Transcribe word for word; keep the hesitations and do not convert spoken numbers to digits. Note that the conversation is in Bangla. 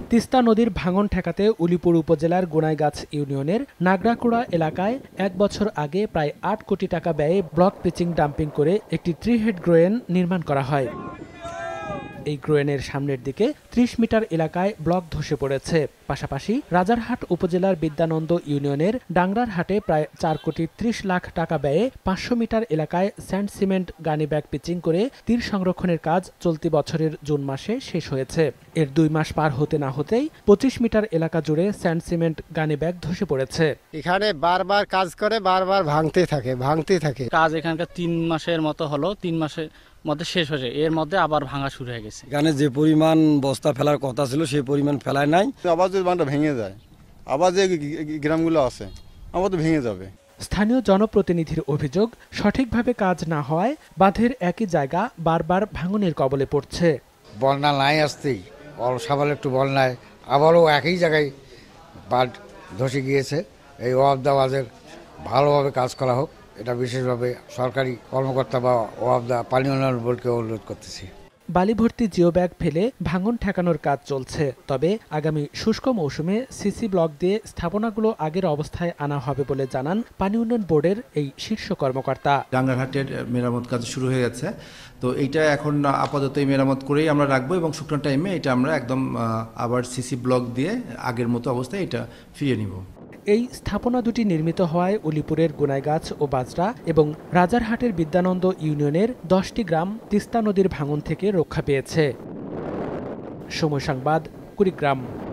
তিস্তা নদীর ভাঙন ঠেকাতে উলিপুর উপজেলার গোনাইগাছ ইউনিয়নের নাগরাকুড়া এলাকায় এক বছর আগে প্রায় আট কোটি টাকা ব্যয়ে ব্লক পিচিং ডাম্পিং করে একটি থ্রি হেড গ্রোয়েন নির্মাণ করা হয়। এই গ্রোয়েনের সামনের দিকে ত্রিশ মিটার এলাকায় ব্লক ধসে পড়েছে। পাশাপাশি রাজারহাট উপজেলার বিদ্যানন্দ ইউনিয়নের ডাংরারহাটে প্রায় চার কোটি ত্রিশ লাখ টাকা ব্যয়ে পাঁচশো মিটার এলাকায় sand cement gunny bag pitching করে তীর সংরক্ষণের কাজ চলতি বছরের জুন মাসে শেষ হয়েছে। এর দুই মাস পার হতে না হতেই পঁচিশ মিটার এলাকা জুড়ে স্যান্ড সিমেন্ট গানি ব্যাগ ধসে পড়েছে। এখানে বারবার কাজ করে বারবার ভাঙতে থাকে ভাঙতে থাকে কাজ এখানকার তিন মাসের মতো হলো, তিন মাসের মধ্যে শেষ হয়েছে, এর মধ্যে আবার ভাঙা শুরু হয়ে গেছে। এখানে যে পরিমাণ বস্তা ফেলার কথা ছিল সেই পরিমাণ ফেলায় নাই। আবার যদি বাঁধটা ভেঙে যায়, আবার যে গ্রামগুলো আছে আবার তো ভেঙে যাবে। স্থানীয় জনপ্রতিনিধির অভিযোগ, সঠিকভাবে কাজ না হওয়ায় বাঁধের একই জায়গা বারবার ভাঙনের কবলে পড়ছে। বন্যা নাই আসতেই সাবাল একটু বন্যায় আবারও একই জায়গায় বাঁধ ধসে গিয়েছে। এই ওয়াবদা বাঁধের ভালোভাবে কাজ করা হোক, এটা বিশেষভাবে সরকারি কর্মকর্তা বা ওয়াবদা পানি উন্নয়ন বোর্ডকে অনুরোধ করতেছি। বালি ভর্তি জিও ব্যাগ ফেলে ভাঙন ঠেকানোর কাজ চলছে। তবে আগামী শুষ্ক মৌসুমে সিসি ব্লক দিয়ে স্থাপনাগুলো আগের অবস্থায় আনা হবে বলে জানান পানি উন্নয়ন বোর্ডের এই শীর্ষ কর্মকর্তা। ডাঙ্গারহাটের মেরামত কাজ শুরু হয়ে গেছে, তো এইটা এখন আপাতত এই মেরামত করেই আমরা রাখবো এবং শুকনো টাইমে এটা আমরা একদম আবার সিসি ব্লক দিয়ে আগের মতো অবস্থায় এটা ফিরিয়ে নিব। এই স্থাপনা দুটি নির্মিত হওয়ায় উলিপুরের গোনাইগাছ ও বাজরা এবং রাজারহাটের বিদ্যানন্দ ইউনিয়নের দশটি গ্রাম তিস্তা নদীর ভাঙন থেকে রক্ষা পেয়েছে। সময় সংবাদ, কুড়িগ্রাম।